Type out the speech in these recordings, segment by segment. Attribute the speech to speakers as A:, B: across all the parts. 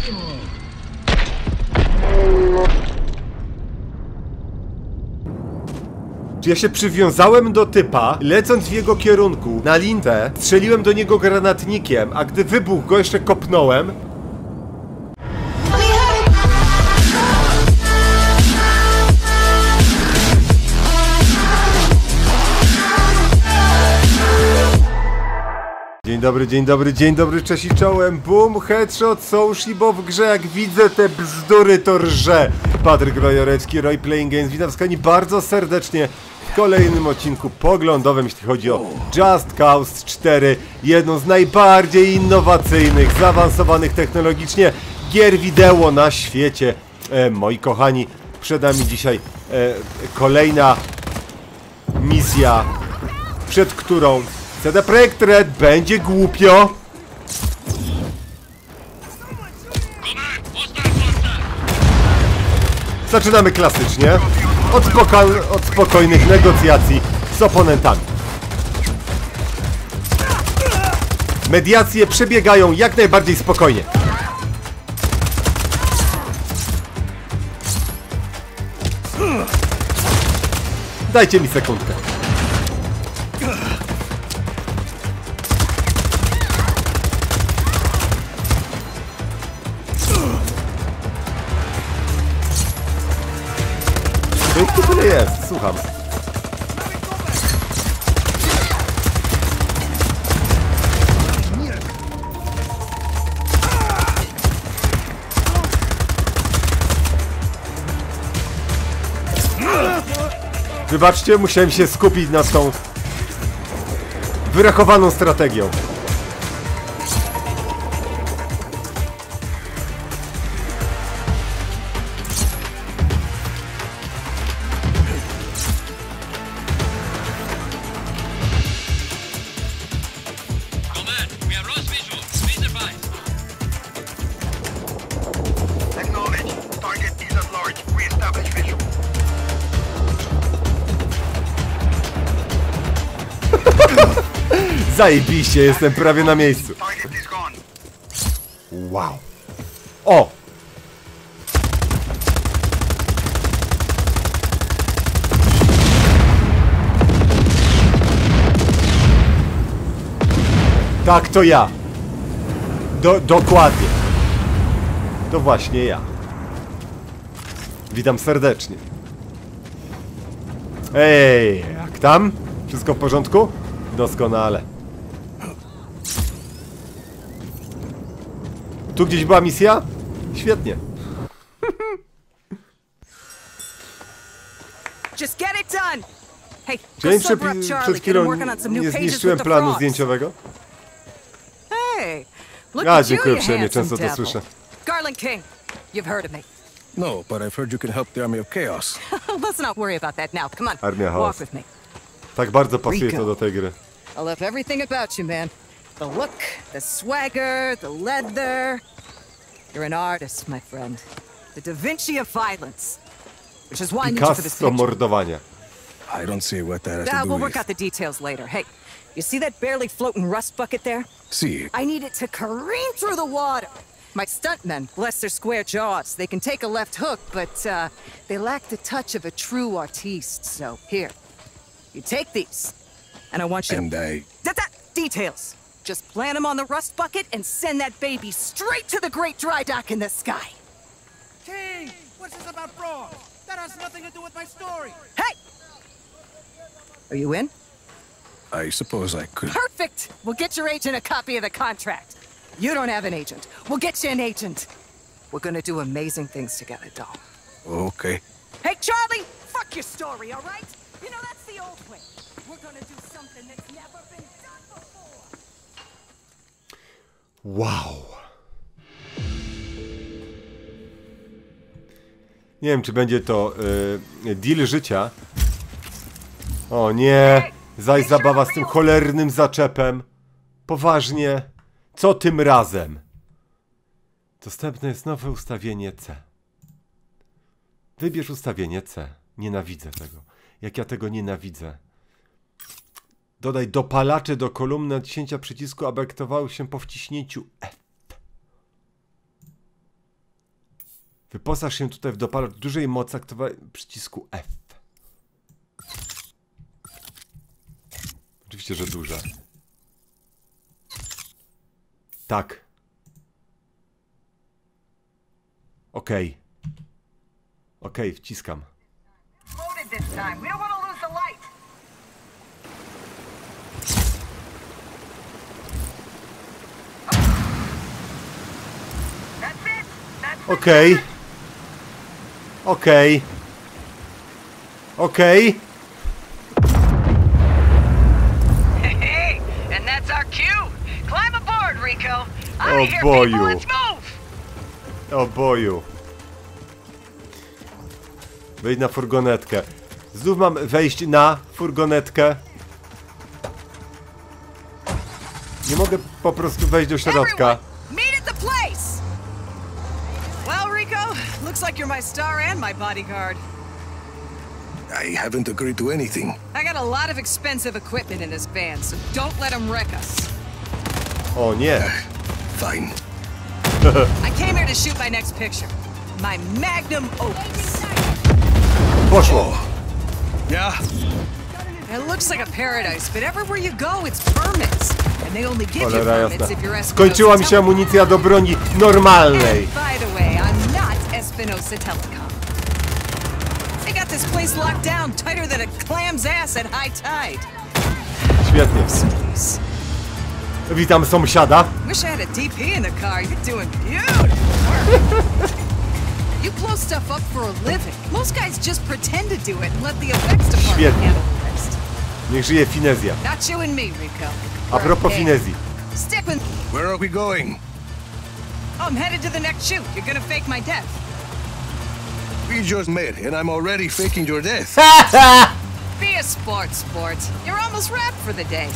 A: Czy ja się przywiązałem do typa, lecąc w jego kierunku na lintę, strzeliłem do niego granatnikiem, a gdy wybuchł go jeszcze kopnąłem. Dzień dobry, dzień dobry, dzień dobry, cześć i czołem, boom, headshot, social, bo w grze jak widzę te bzdury to rże. Patryk Rojorecki, Roy Playing Games, witam wszystkich bardzo serdecznie w kolejnym odcinku poglądowym, jeśli chodzi o Just Cause 4, jedną z najbardziej innowacyjnych, zaawansowanych technologicznie gier wideo na świecie. Moi kochani, przed nami dzisiaj kolejna misja, przed którą CD Projekt Red będzie głupio. Zaczynamy klasycznie od spokojnych negocjacji z oponentami. Mediacje przebiegają jak najbardziej spokojnie. Dajcie mi sekundkę. Co to jest? Słucham. Wybaczcie, musiałem się skupić nad tą wyrachowaną strategią. Zajebiście, jestem prawie na miejscu. Wow. O! Tak, to ja. Dokładnie. To właśnie ja. Witam serdecznie. Ej, jak tam? Wszystko w porządku? Doskonale. Tu gdzieś była misja? Świetnie. Przed chwilą nie zniszczyłem planu zdjęciowego? A, dziękuję uprzejmie, często to słyszę.
B: Garland King, you've heard of me.
C: No, but I've heard you can help the Army of Chaos.
B: Let's not worry about that now. Come on,
A: Armia
B: walk
A: Chaos.
B: with me.
A: Tak bardzo pasuje to do tej gry.
B: I love everything about you, man. The look, the swagger, the leather. You're an artist, my friend. The Da Vinci of violence. Which is why I need you for this
A: Picasso
B: picture.
A: mordowania.
C: I don't see what that has to do
B: We'll
C: with...
B: work out the details later. Hey, you see that barely floating rust bucket there?
C: See,
B: I need it to careen through the water. My stuntmen, bless their square jaws, they can take a left hook, but they lack the touch of a true artiste. So here, you take these, and I want you
C: and
B: to... Details. Just plant them on the rust bucket and send that baby straight to the great dry dock in the sky.
D: King! What's this about fraud? That has nothing to do with my story!
B: Hey! Are you in?
C: I suppose I could...
B: Perfect! We'll get your agent a copy of the contract. You don't have an agent. We'll get you an agent. We're gonna do amazing things together, doll.
C: Okay.
B: Hey, Charlie! Fuck your story, all right? You know, that's the old way. We're gonna do something that's never been done before.
A: Wow. Nie wiem, czy będzie to deal życia. O nie! Zaś zabawa z tym cholernym zaczepem. Poważnie. Co tym razem? Dostępne jest nowe ustawienie C. Wybierz ustawienie C. Nienawidzę tego. Jak ja tego nienawidzę. Dodaj dopalacze do kolumny odcięcia przycisku, aby aktywowały się po wciśnięciu F. Wyposaż się tutaj w dopalacz dużej mocy, aktywować przycisku F. Oczywiście, że duże. Tak. Okej. Okej, wciskam.
B: Loaded this time. We don't want to lose the light. That's it. That's
A: Okej. Okej. Okej.
B: Hey, and that's our cue. Climb aboard, Rico.
A: Oh,
B: Out of here,
A: boy,
B: people.
A: you.
B: Let's move.
A: O boju. Wejdź na furgonetkę. Znów mam wejść na furgonetkę. Nie mogę po prostu wejść do środka.
B: Everyone, meet at the place. Well, Rico, looks like you're my star and my bodyguard.
C: I haven't agreed to anything.
B: I got a lot of expensive equipment in this van, so don't let them wreck us.
A: O nie.
C: Fine.
B: I came here to shoot my next picture. My magnum opus.
A: Poszło.
C: Yeah?
B: It looks like a paradise, but everywhere you go, it's permits. And they only give you
A: Cholera
B: permits
A: jasna.
B: if you're Espinosa.
A: Skończyła mi się amunicja do broni normalnej.
B: And by the way, I'm not Espinosa Telecom. They got this place locked down tighter than a clam's ass at high tide.
A: Świetnie.
B: Please.
A: Witam sąsiada.
B: Wish I had a DP in the car. You're doing beautiful work. You blow stuff up for a living. Most guys just pretend to do it and let the effects department
A: Świetnie.
B: handle the rest.
A: Niech żyje finezja.
B: Not you and me, Rico.
A: A propos finezji.
B: Stick with me.
C: Where are we going?
B: I'm headed to the next shoot. You're gonna fake my death.
C: We just met, and I'm already faking your death.
B: Be a sport. You're almost wrapped for the day.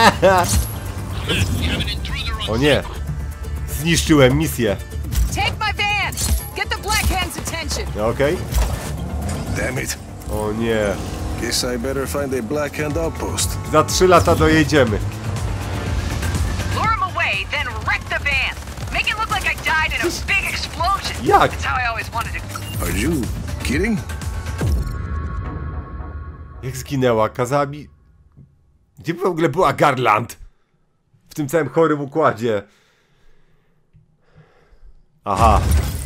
A: O nie. Zniszczyłem misję.
B: Take my van. Get the Black Hand's attention.
A: Okej.
C: Damn it.
A: O nie.
C: Guess I better find a Black Hand outpost.
A: Za 3 lata dojedziemy.
B: Lure him away, then wreck the van. Make it look like I died in a big explosion.
A: Jak?
B: That's how I always wanted to.
C: Are you kidding?
A: Jak zginęła? Kazała mi... Gdzie w ogóle była Garland? W tym całym chorym układzie. Aha.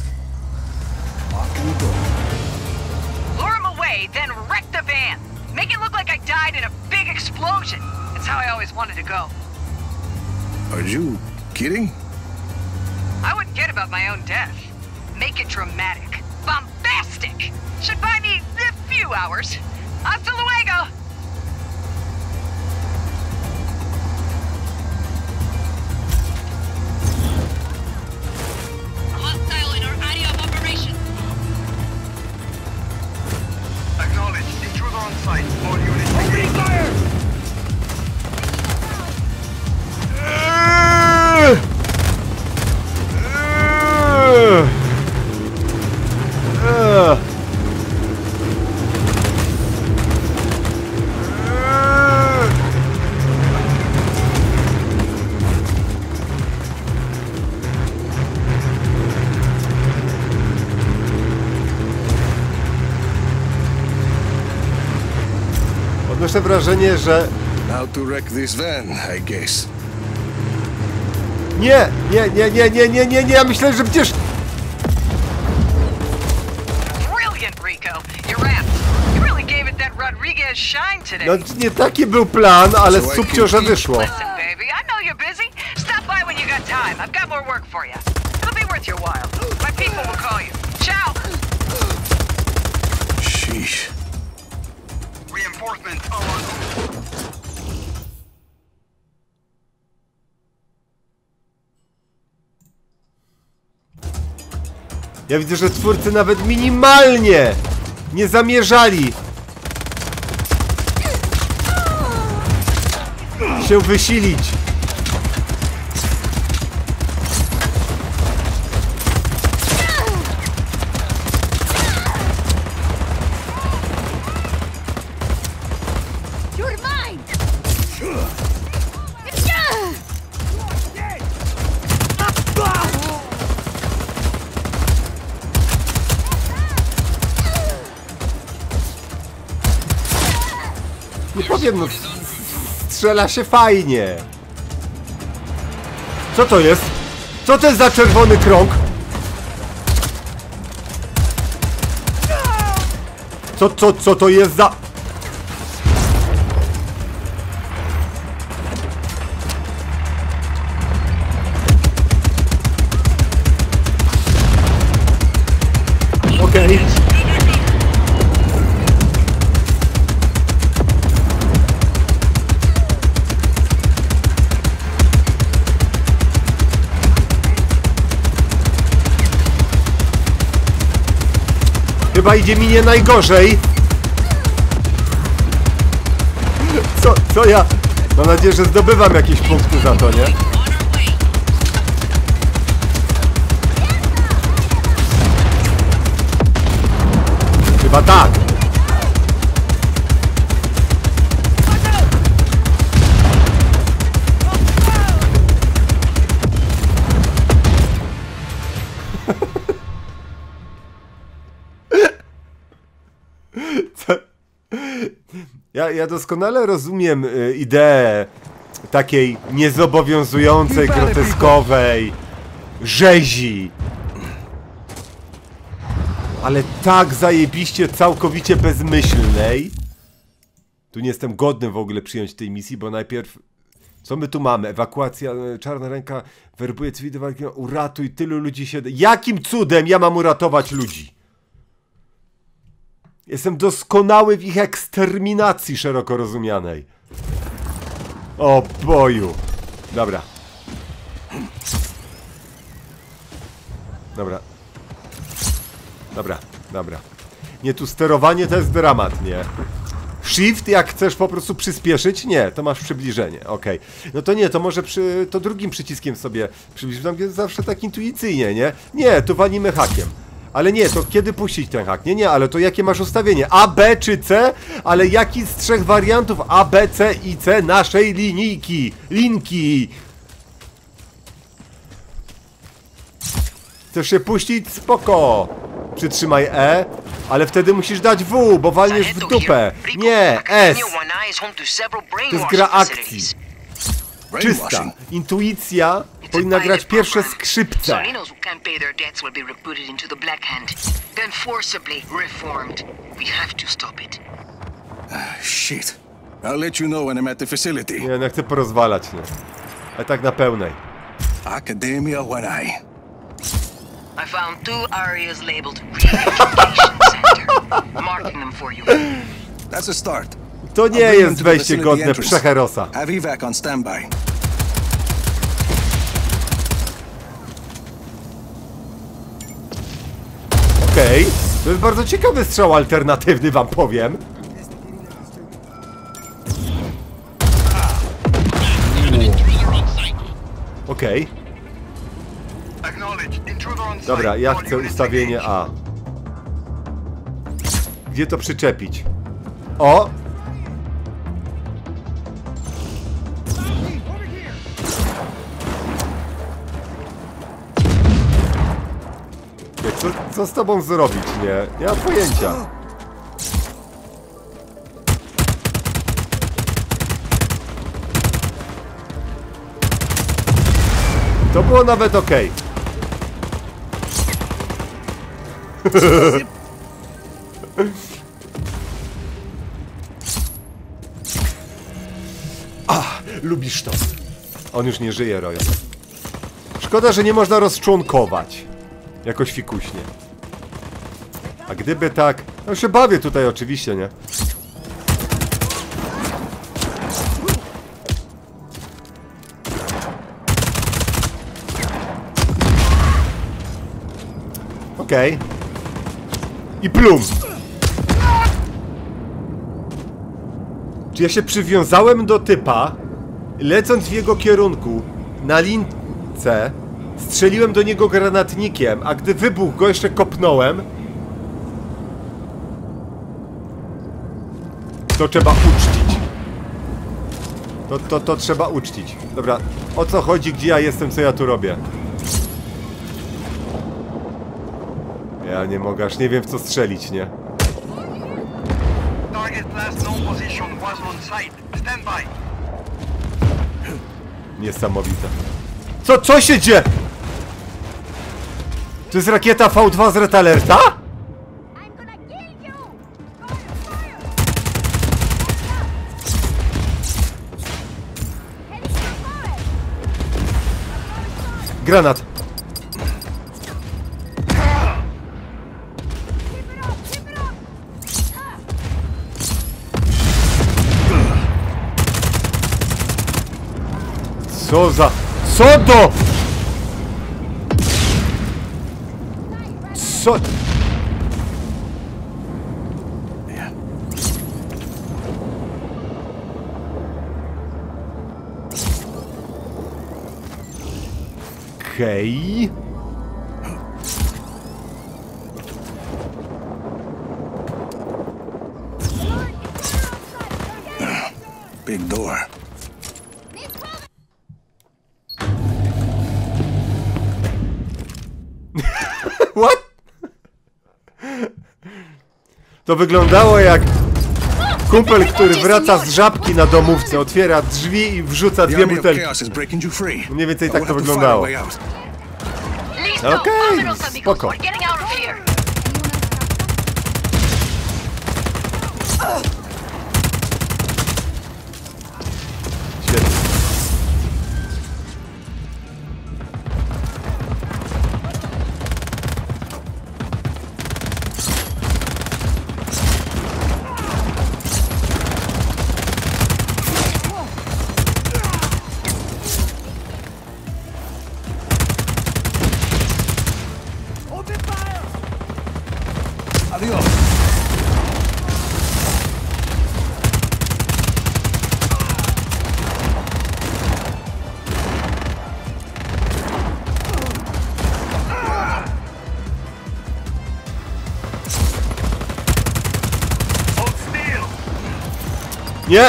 B: Lure him away, then wreck the van. Make it look like I died in a big explosion. That's how I always wanted to go.
C: Are you kidding?
B: I wouldn't get about my own death. Make it dramatic. Bombastic. Should buy me a few hours. Hasta luego.
E: Hostile in our area of operation.
D: Acknowledged. Intruder on site. All units opening fire!
A: Odnoszę wrażenie, że...
C: How to wreck this van, I guess.
A: Nie! Ja myślę, że przecież...
B: Brilliant, Rico. You rapped. You really gave it that Rodriguez shine today.
A: No nie taki był plan, ale subciąża wyszło.
B: Listen, baby, I know you're busy. Stop by when you got time. I've got more work for you. It'll be worth your while. My people will call you. Ciao.
C: Sheesh.
D: Reinforcements are on.
A: Ja widzę, że twórcy nawet minimalnie nie zamierzali się wysilić.
E: You're mine.
A: wiem, no strzela się fajnie. Co to jest? Co to jest za czerwony krąg? Co to jest za... Okej. Chyba idzie mi nie najgorzej. Co ja... Mam nadzieję, że zdobywam jakieś punkty za to, nie? Chyba tak. Ja doskonale rozumiem ideę takiej niezobowiązującej, groteskowej rzezi. Ale tak zajebiście, całkowicie bezmyślnej. Tu nie jestem godny w ogóle przyjąć tej misji, bo najpierw... Co my tu mamy? Ewakuacja, czarna ręka werbuje cywilne, uratuj, tylu ludzi się... Jakim cudem ja mam uratować ludzi? Jestem doskonały w ich eksterminacji szeroko rozumianej. O boju. Dobra. Dobra. Nie, tu sterowanie to jest dramat, nie? Shift, jak chcesz po prostu przyspieszyć? Nie, to masz przybliżenie, okej. No to nie, to może to drugim przyciskiem sobie przybliżyć, tam jest zawsze tak intuicyjnie, nie? Nie, tu walimy hakiem. Ale nie, to kiedy puścić ten hak? Nie, ale to jakie masz ustawienie? A, B czy C? Ale jaki z trzech wariantów A, B, C i C naszej linki? Chcesz się puścić? Spoko. Przytrzymaj E, ale wtedy musisz dać W, bo walniesz w dupę. Nie, S. To jest gra akcji. Czysta. Intuicja powinna grać pierwsze skrzypce.
C: Shit. I'll let you know when I'm at the facility.
A: Nie, no chcę porozwalać, nie. Ale tak na pełnej.
C: Academia Wanai.
E: I found 2 areas labeled Re-Education Center. Marking them for you.
C: That's a start.
A: To nie jest wejście godne Przecherosa.
C: Have evac on standby.
A: Okej. To jest bardzo ciekawy strzał alternatywny, wam powiem. Okej. Dobra, ja chcę ustawienie A. Gdzie to przyczepić? O! Co z tobą zrobić, nie? Nie mam pojęcia. To było nawet okej. Lubisz to. On już nie żyje, Roy. Szkoda, że nie można rozczłonkować. Jakoś fikuśnie. A gdyby tak... No się bawię tutaj oczywiście, nie? Okej. I plum. Czy ja się przywiązałem do typa, lecąc w jego kierunku na lince, strzeliłem do niego granatnikiem, a gdy wybuchł go jeszcze kopnąłem. To trzeba uczcić. To trzeba uczcić. Dobra, o co chodzi, gdzie ja jestem, co ja tu robię? Ja nie mogę, aż nie wiem w co strzelić, nie?
D: Last known position was on site. Stand by.
A: Niesamowite. Co się dzieje? To jest rakieta V2 z Red Alerta? Granat. Co za... Co do... Co... Okej.
C: Big door.
A: What? To wyglądało jak kumpel, który wraca z żabki na domówce, otwiera drzwi i wrzuca
C: The
A: dwie
C: army of
A: butelki.
C: chaos is breaking you free.
A: Mniej więcej
C: I
A: tak
C: will
A: to
C: have to find a
A: wyglądało.
C: way out.
E: Listo,
A: Okej,
E: vámonos, amigos.
A: spoko.
E: We're getting out of here.
A: Świetnie.
C: Adios.
D: Hold still.
A: Nie!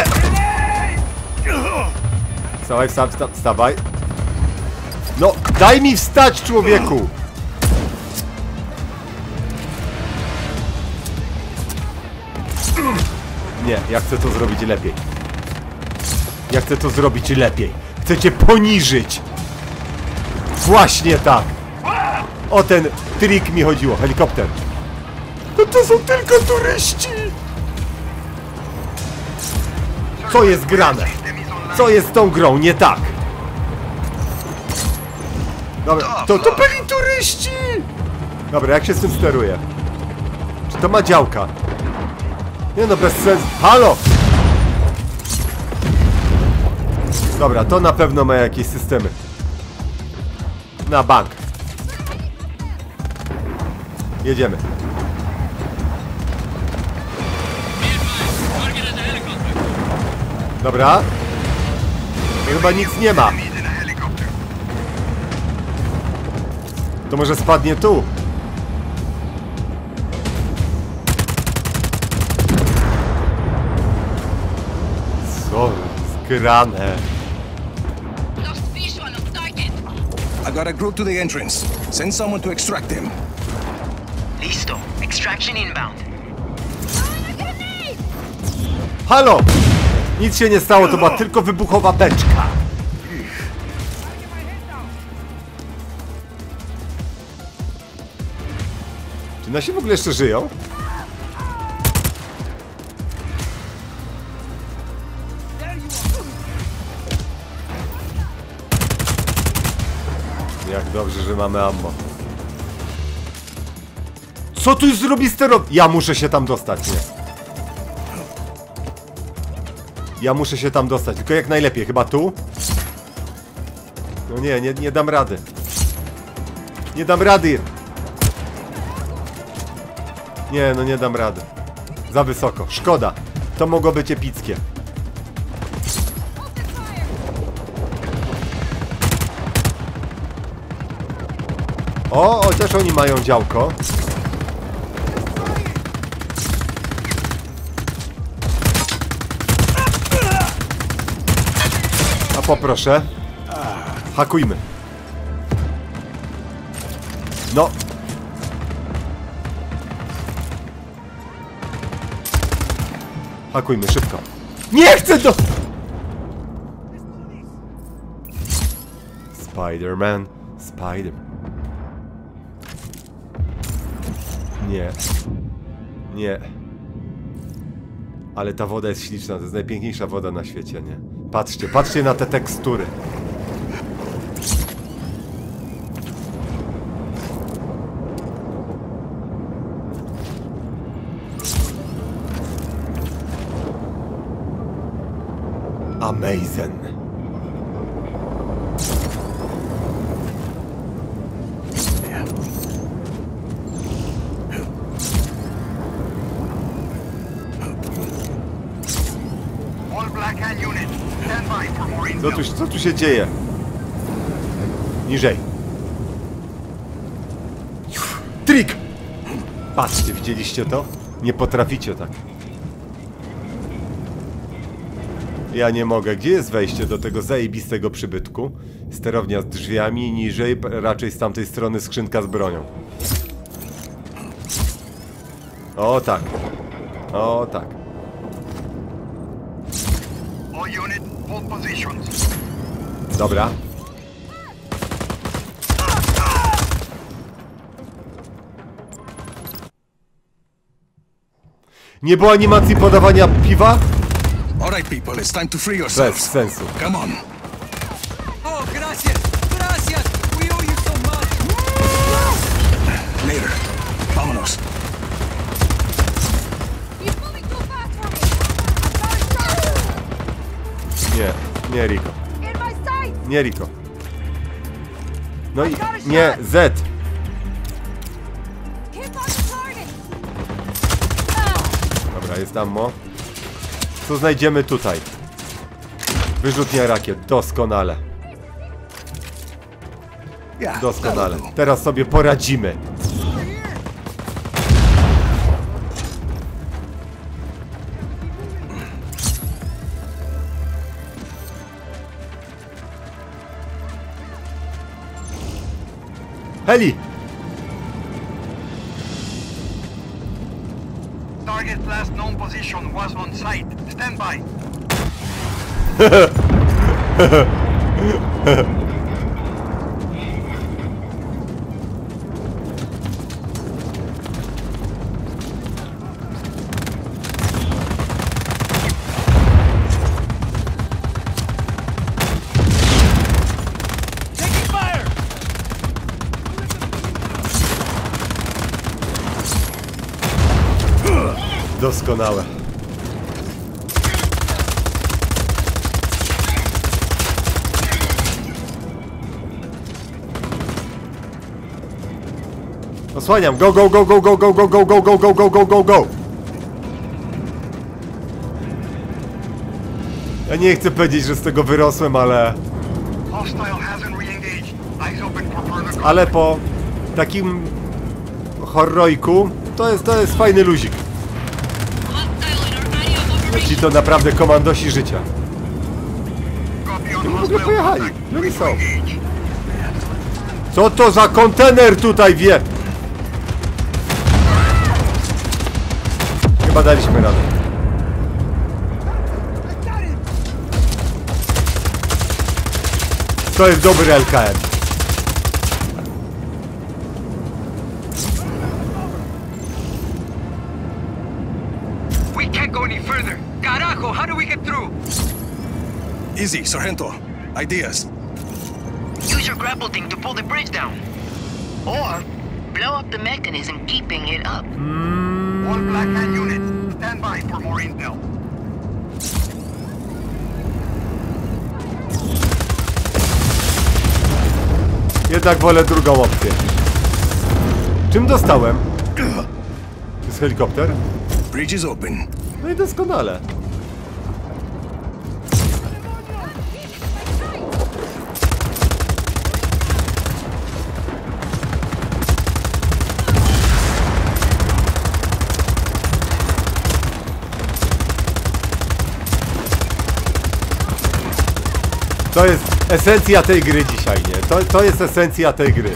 A: Wstawaj, wstawaj. No, daj mi wstać, człowieku! Nie, ja chcę to zrobić lepiej. Ja chcę to zrobić lepiej. Chcę cię poniżyć. Właśnie tak. O ten trik mi chodziło. Helikopter. No to są tylko turyści. Co jest grane? Co jest z tą grą nie tak? Dobra, to byli turyści! Dobra, jak się z tym steruje? Czy to ma działka? Nie no, bez sensu. Halo! Dobra, to na pewno ma jakieś systemy. Na bank. Jedziemy. Dobra. To chyba nic nie ma. To może spadnie tu. Co jest grane?
E: Lost visual of target.
C: I got a group to the entrance. Send someone to extract them.
E: Listo. Extraction inbound.
A: Halo! Nic się nie stało, to była tylko wybuchowa beczka. Czy nasi w ogóle jeszcze żyją? Jak dobrze, że mamy ammo. Co tu już zrobi sterownik? Ja muszę się tam dostać, nie? Ja muszę się tam dostać, tylko jak najlepiej, chyba tu? No nie dam rady. Nie dam rady. Nie, no nie dam rady. Za wysoko, szkoda. To mogło być epickie. O, chociaż oni mają działko. A poproszę. Hakujmy. No. Hakujmy szybko. Nie chcę do... Spider-Man. Spider. Nie. Nie. Ale ta woda jest śliczna, to jest najpiękniejsza woda na świecie, nie? Patrzcie, patrzcie na te tekstury. Amazing. Co tu się dzieje? Niżej. Trik! Patrzcie, widzieliście to? Nie potraficie tak. Ja nie mogę. Gdzie jest wejście do tego zajebistego przybytku? Sterownia z drzwiami, niżej, raczej z tamtej strony skrzynka z bronią. O tak. O tak. Dobra. Nie było animacji podawania piwa?
C: Alright, people, it's time to free
A: Bez
C: yourselves.
A: sensu.
C: Come on.
D: Oh, gracias! Gracias! We owe you so much!
C: Later. Vámonos.
F: He's moving too fast for me! I've got a shot!
A: Nie, nie Rico.
F: In my sight!
A: Nie Rico. No i nie, Z.
F: Keep on the target!
A: Dobra, jest ammo. Co znajdziemy tutaj? Wyrzutnia rakiet, doskonale.
C: Yeah,
A: Doskonale.
C: that'll do.
A: Teraz sobie poradzimy. Heli!
G: Target's last known position was on site. Stand by.
D: Taking fire!
A: Doskonałe. Osłaniam. Go, go, go, go, go, go, go, go, go, go, go, go, go, go, go. Ja nie chcę powiedzieć, że z tego wyrosłem, ale...
G: Hostile hasn't re-engaged. Eyes open for further.
A: Ale po takim horrojku to jest fajny luzik. Ci to naprawdę komandosi życia.
G: Copy on
A: W ogóle
G: hostile
A: pojechali.
G: contact.
A: No i są.
G: Engage.
A: Co to za kontener tutaj wie? Chyba daliśmy radę. To jest dobry LKM.
G: We can't go any further. Carajo, how do we get through?
C: Easy, Sargento. Ideas.
E: Use your grapple thing to pull the bridge down. Or blow up the mechanism keeping it up.
G: All Black Hand units, stand by for more intel.
A: Jednak wolę drugą opcję. Czym dostałem? Jest helikopter?
C: Bridge is open.
A: No i doskonale. To jest esencja tej gry dzisiaj, nie? To jest esencja tej gry.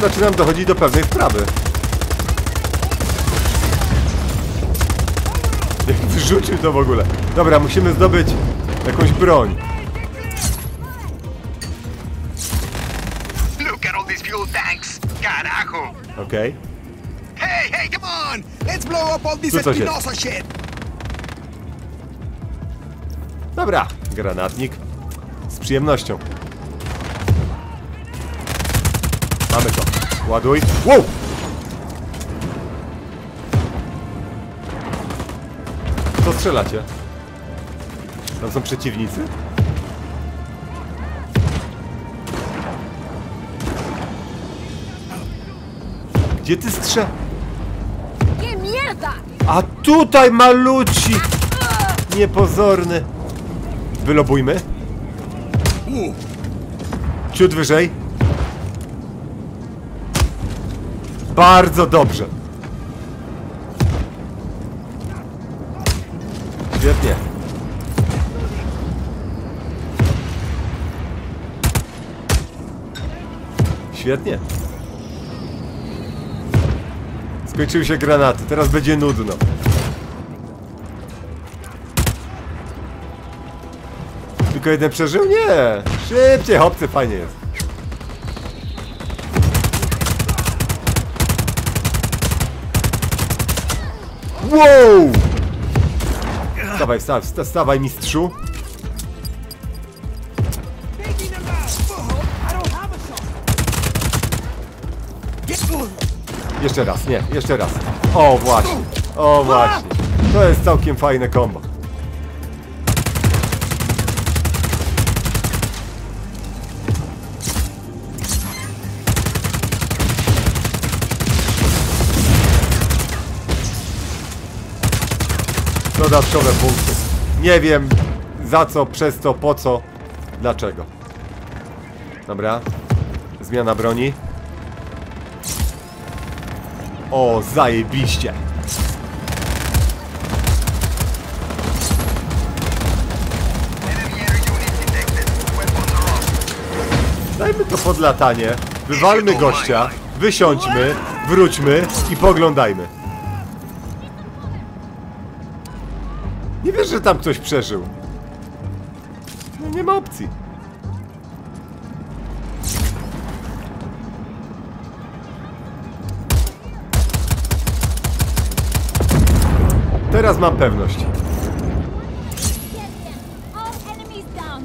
A: zaczynam dochodzić do pewnej wprawy. Jak wyrzucił to w ogóle. Dobra, musimy zdobyć jakąś broń.
G: Look at all these fuel tanks. Carajo.
A: Okej.
D: Hey, come on! Let's blow up all this
A: Tu coś jest.
D: Espinosa shit!
A: Dobra, granatnik. Z przyjemnością. Mamy to. Ładuj. Wow! Co strzelacie? Tam są przeciwnicy? Gdzie ty strze...
F: ¡Qué mierda!
A: A tutaj maluci! Niepozorny. Wylobujmy. Ciut wyżej. Bardzo dobrze. Świetnie. Świetnie. Skończyły się granaty, teraz będzie nudno. Tylko jeden przeżył? Nie! Szybciej, chłopcy, fajnie jest. Wow! Stawaj, stawaj, mistrzu.
D: Taking them out! I don't have a shot!
A: Jeszcze raz, nie, jeszcze raz. O właśnie, o właśnie. To jest całkiem fajne kombo. Dodatkowe punkty. Nie wiem za co, przez co, po co, dlaczego. Dobra. Zmiana broni. O, zajebiście. Dajmy to pod latanie. Wywalmy gościa. Wysiądźmy, wróćmy i poglądajmy. Nie wiesz, że tam ktoś przeżył. No, nie ma opcji. Teraz mam pewność.
F: All enemies down.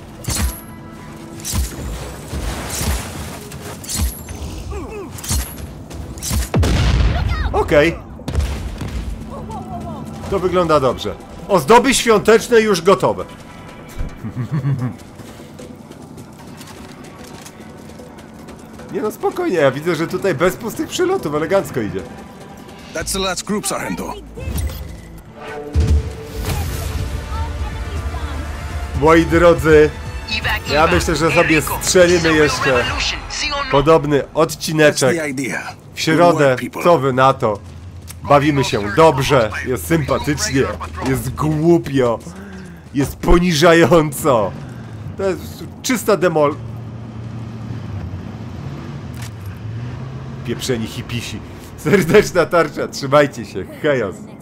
A: Okej. To wygląda dobrze. Ozdoby świąteczne już gotowe. Nie no, spokojnie, ja widzę, że tutaj bez pustych przylotów elegancko idzie.
C: That's the last group, Sargento.
A: Moi drodzy, ja myślę, że sobie strzelimy jeszcze podobny
C: That's
A: odcineczek
C: the idea.
A: w środę.
C: Good work, people.
A: Co wy na to? Bawimy się dobrze, jest sympatycznie, jest głupio, jest poniżająco. To jest czysta demol... Pieprzeni hipisi. Serdeczna tarcza, trzymajcie się, hejos.